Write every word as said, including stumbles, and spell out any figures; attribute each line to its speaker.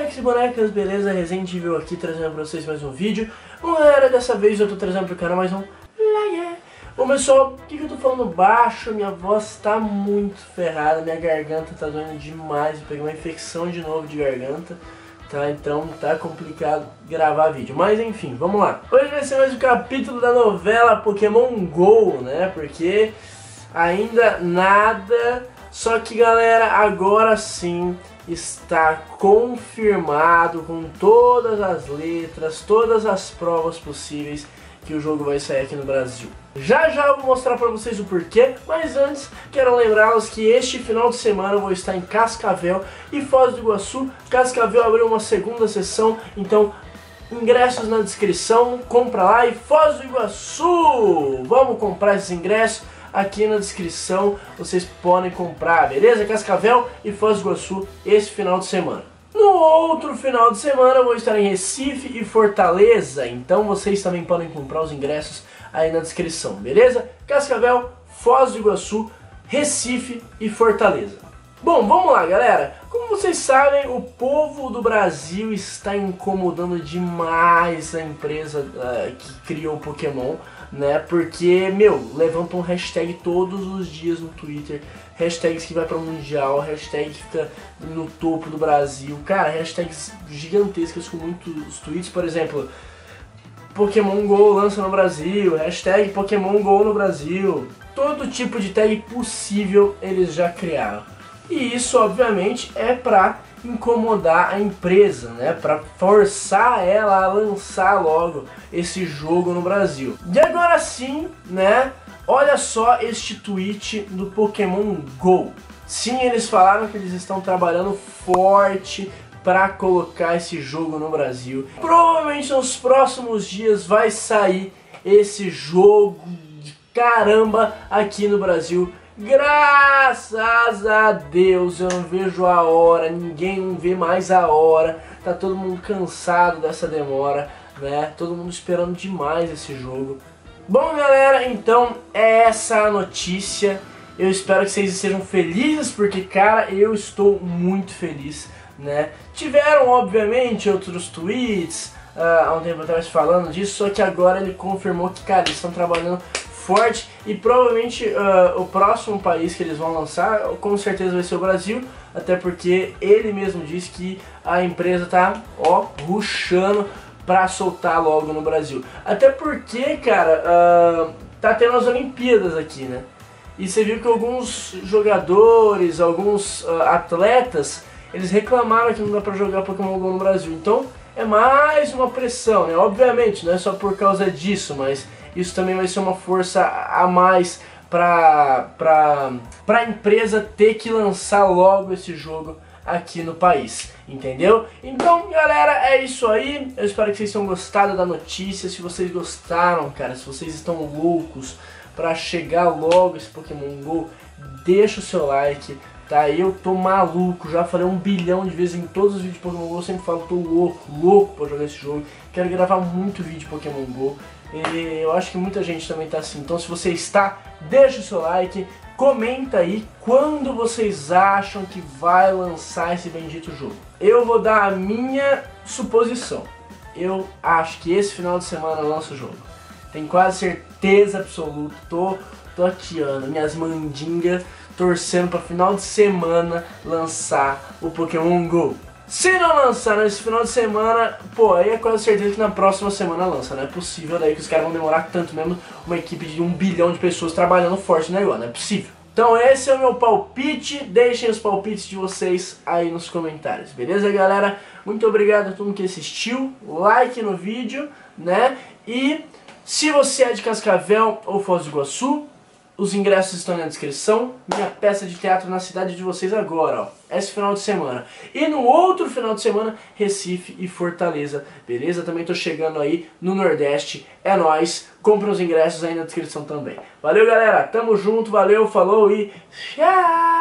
Speaker 1: bonecos e bonecas, beleza? Resident Evil aqui trazendo pra vocês mais um vídeo. Bom galera, dessa vez eu tô trazendo pro canal mais um Laie. Bom pessoal, por que, que eu tô falando baixo? Minha voz tá muito ferrada, minha garganta tá doendo demais. Eu peguei uma infecção de novo de garganta, tá? Então tá complicado gravar vídeo. Mas enfim, vamos lá. Hoje vai ser mais um capítulo da novela Pokémon GO, né? Porque ainda nada. Só que galera, agora sim está confirmado com todas as letras, todas as provas possíveis que o jogo vai sair aqui no Brasil. Já já eu vou mostrar pra vocês o porquê, mas antes quero lembrá-los que este final de semana eu vou estar em Cascavel e Foz do Iguaçu. Cascavel abriu uma segunda sessão, então ingressos na descrição, compra lá. E Foz do Iguaçu, vamos comprar esses ingressos. Aqui na descrição vocês podem comprar, beleza? Cascavel e Foz do Iguaçu esse final de semana. No outro final de semana eu vou estar em Recife e Fortaleza, então vocês também podem comprar os ingressos aí na descrição, beleza? Cascavel, Foz do Iguaçu, Recife e Fortaleza. Bom, vamos lá galera, como vocês sabem, o povo do Brasil está incomodando demais a empresa uh, que criou o Pokémon, né, porque, meu, levantam hashtag todos os dias no Twitter, hashtags que vai para o Mundial, hashtag que fica no topo do Brasil, cara, hashtags gigantescas com muitos tweets, por exemplo, Pokémon GO lança no Brasil, hashtag Pokémon GO no Brasil, todo tipo de tag possível eles já criaram. E isso, obviamente, é pra incomodar a empresa, né? Pra forçar ela a lançar logo esse jogo no Brasil. E agora sim, né? Olha só este tweet do Pokémon GO. Sim, eles falaram que eles estão trabalhando forte pra colocar esse jogo no Brasil. Provavelmente nos próximos dias vai sair esse jogo de caramba aqui no Brasil. Graças a Deus, eu não vejo a hora, ninguém não vê mais a hora, tá todo mundo cansado dessa demora, né? Todo mundo esperando demais esse jogo. Bom galera, então é essa a notícia, eu espero que vocês sejam felizes, porque cara, eu estou muito feliz, né? Tiveram obviamente outros tweets uh, há um tempo atrás falando disso, só que agora ele confirmou que cara, eles estão trabalhando forte e provavelmente uh, o próximo país que eles vão lançar com certeza vai ser o Brasil, até porque ele mesmo disse que a empresa tá, ó, rushando pra soltar logo no Brasil. Até porque, cara, uh, tá tendo as Olimpíadas aqui, né? E você viu que alguns jogadores, alguns uh, atletas, eles reclamaram que não dá pra jogar Pokémon GO no Brasil. Então é mais uma pressão, né? Obviamente, não é só por causa disso, mas isso também vai ser uma força a mais para pra, pra empresa ter que lançar logo esse jogo aqui no país, entendeu? Então galera, é isso aí, eu espero que vocês tenham gostado da notícia. Se vocês gostaram, cara, se vocês estão loucos para chegar logo esse Pokémon GO, deixa o seu like, tá? Eu tô maluco, já falei um bilhão de vezes em todos os vídeos de Pokémon GO, eu sempre falo, tô louco, louco pra jogar esse jogo, quero gravar muito vídeo de Pokémon GO. E eu acho que muita gente também tá assim, então se você está, deixa o seu like, comenta aí quando vocês acham que vai lançar esse bendito jogo. Eu vou dar a minha suposição, eu acho que esse final de semana lança o jogo, tenho quase certeza absoluta, tô, tô aqui ó, minhas mandingas, torcendo para final de semana lançar o Pokémon GO. Se não lançar nesse final de semana, pô, aí é quase certeza que na próxima semana lança, não é possível daí que os caras vão demorar tanto mesmo, uma equipe de um bilhão de pessoas trabalhando forte no negócio, não é possível. Então esse é o meu palpite, deixem os palpites de vocês aí nos comentários, beleza galera? Muito obrigado a todo mundo que assistiu, like no vídeo, né? E se você é de Cascavel ou Foz do Iguaçu, os ingressos estão na descrição, minha peça de teatro na cidade de vocês agora, ó, esse final de semana. E no outro final de semana, Recife e Fortaleza, beleza? Também tô chegando aí no Nordeste, é nóis, compra os ingressos aí na descrição também. Valeu galera, tamo junto, valeu, falou e tchau!